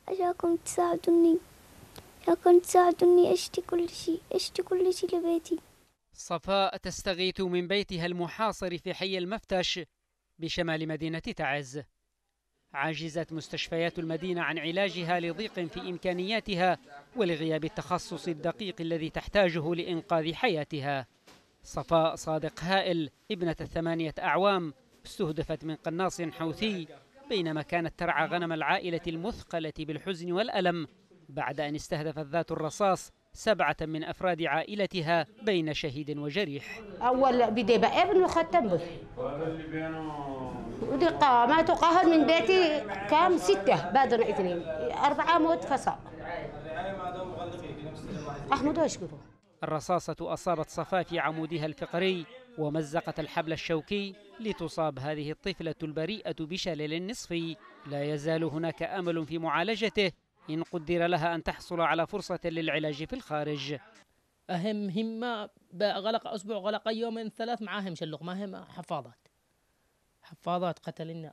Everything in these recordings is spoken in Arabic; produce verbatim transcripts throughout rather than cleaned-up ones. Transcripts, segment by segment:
عشانكم تساعدوني عشانكم تساعدوني أشتي كل شيء أشتي كل شيء لبيتي. صفاء تستغيث من بيتها المحاصر في حي المفتش بشمال مدينة تعز. عجزت مستشفيات المدينة عن علاجها لضيق في إمكانياتها ولغياب التخصص الدقيق الذي تحتاجه لإنقاذ حياتها. صفاء صادق هائل ابنة الثمانية أعوام استهدفت من قناص حوثي بينما كانت ترعى غنم العائلة المثقلة بالحزن والألم بعد أن استهدفت ذات الرصاص سبعة من أفراد عائلتها بين شهيد وجريح. أول بدي بقى ابن وختم به ودي ما تقهر من بيتي كام ستة بعدنا اثنين أربعة موت فصاء أحمد واشكره. الرصاصة أصابت صفاء في عمودها الفقري ومزقت الحبل الشوكي لتصاب هذه الطفلة البريئة بشلل نصفي. لا يزال هناك أمل في معالجته إن قدر لها أن تحصل على فرصة للعلاج في الخارج. أهم هم غلق أسبوع غلق يومين ثلاث معاهم شلق ما هم حفاظات حفاظات قتلنا.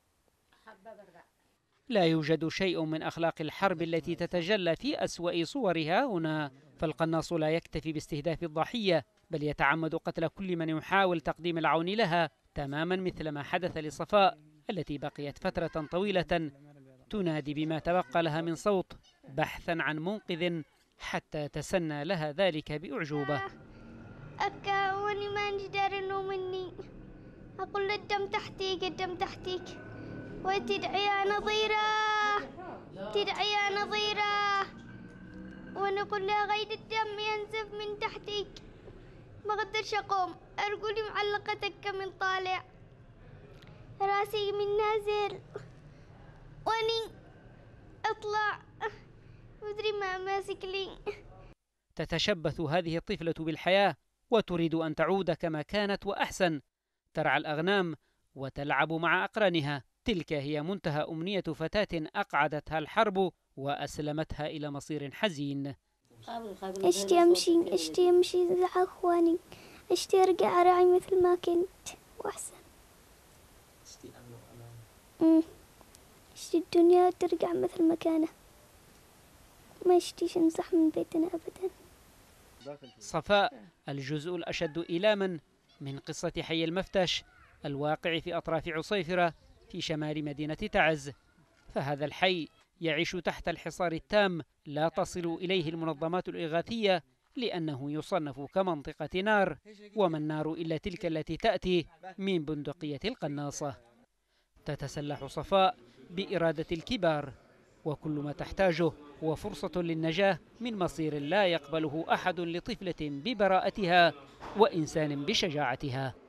لا يوجد شيء من أخلاق الحرب التي تتجلى في أسوأ صورها هنا، فالقناص لا يكتفي باستهداف الضحية بل يتعمد قتل كل من يحاول تقديم العون لها، تماما مثل ما حدث لصفاء التي بقيت فترة طويلة تنادي بما تبقى لها من صوت بحثا عن منقذ حتى تسنى لها ذلك بأعجوبة. أكا واني ما نجدر إنه مني أقول الدم تحتيك الدم تحتيك وتدعي يا نظيرة تدعي يا نظيرة وأنا أقول لها غيد الدم ينزف من تحتيك ما قدرش أقوم أرجلي معلقة تكة من طالع راسي من نازل واني أطلع مدري ما ماسك لي. تتشبث هذه الطفلة بالحياة وتريد أن تعود كما كانت وأحسن، ترعى الأغنام وتلعب مع أقرانها. تلك هي منتهى أمنية فتاة أقعدتها الحرب وأسلمتها إلى مصير حزين. أشتي أمشي أشتي أمشي مع أخواني أشتي أرجع أراعي مثل ما كنت وأحسن. أمم أشتي الدنيا ترجع مثل ما كانت ما أشتيش نمسح من بيتنا أبدا. صفاء الجزء الأشد إيلاما من قصة حي المفتش الواقع في أطراف عصيفرة في شمال مدينة تعز. فهذا الحي يعيش تحت الحصار التام، لا تصل إليه المنظمات الإغاثية لأنه يصنف كمنطقة نار، وما النار إلا تلك التي تأتي من بندقية القناصة. تتسلح صفاء بإرادة الكبار وكل ما تحتاجه هو فرصة للنجاة من مصير لا يقبله أحد لطفلة ببراءتها وإنسان بشجاعتها.